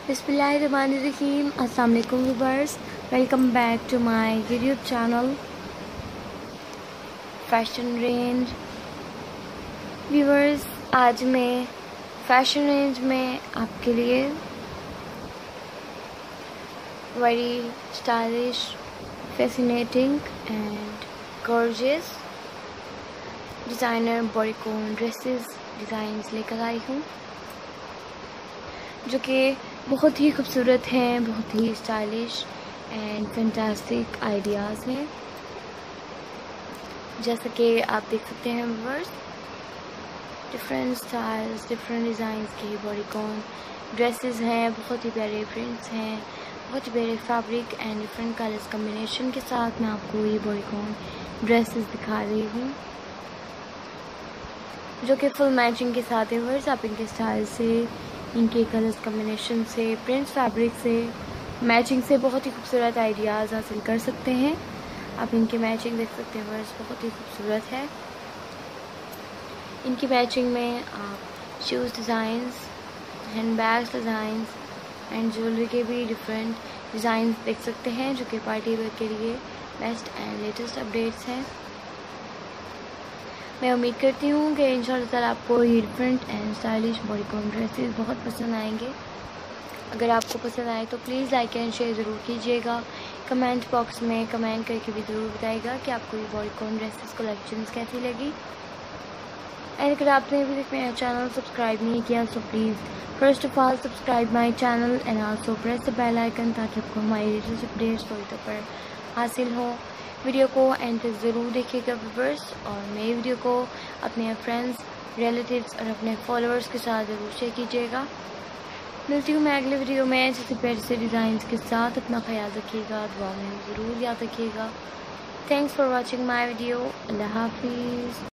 बिस्मिल्लाहिर्रहमानिर्रहीम। अस्सलाम वालेकुम viewers, welcome back to my YouTube channel fashion range. Viewers, आज मैं फैशन रेंज में आपके लिए very stylish, fascinating and gorgeous designer bodycon dresses designs लेकर आई हूँ, जो कि बहुत ही खूबसूरत हैं, बहुत ही स्टाइलिश एंड फैंटास्टिक आइडियाज़ हैं। जैसा कि आप देख सकते हैं viewers, different styles, different designs के बॉडीकॉन ड्रेसेस हैं, बहुत ही प्यारे प्रिंट्स हैं, बहुत ही प्यारे fabric and different colours combination के साथ मैं आपको ये बॉडीकॉन ड्रेसेस दिखा रही हूँ, जो कि फुल मैचिंग के साथ है व्यूअर्स। आप इनके स्टाइल से, इनके कलर्स कम्बिनेशन से, प्रिंट्स फैब्रिक से, मैचिंग से बहुत ही खूबसूरत आइडियाज़ हासिल कर सकते हैं। आप इनकी मैचिंग देख सकते हैं व्यूअर्स, बहुत ही खूबसूरत है। इनकी मैचिंग में आप shoes designs, hand bags designs and jewellery के भी डिफरेंट डिज़ाइंस देख सकते हैं, जो कि पार्टी वेयर के लिए बेस्ट एंड लेटेस्ट अपडेट्स हैं। मैं उम्मीद करती हूँ कि इंशाअल्लाह ताला आपको ये different and stylish bodycon dresses बहुत पसंद आएंगे। अगर आपको पसंद आए तो प्लीज़ लाइक एंड शेयर ज़रूर कीजिएगा। कमेंट बॉक्स में कमेंट करके भी ज़रूर बताइएगा कि आपको ये बॉडीकॉन ड्रेसेस कलेक्शंस कैसी लगी। एंड अगर आपने अभी तक मेरा चैनल सब्सक्राइब नहीं किया तो please first of all subscribe my channel and also press the bell icon, ताकि आपको हमारी लेटेस्ट अपडेट्स वक्त पर हासिल हो। वीडियो को एंड तक ज़रूर देखिएगा व्यूअर्स, और मेरी वीडियो को अपने फ्रेंड्स, रिलेटिव्स और अपने फॉलोअर्स के साथ ज़रूर शेयर कीजिएगा। मिलती हूँ मैं अगले वीडियो में जैसे प्यारे से डिज़ाइंस के साथ। अपना ख्याल रखिएगा, दुआ में ज़रूर याद रखिएगा। Thanks for watching my video. अल्लाह हाफिज़।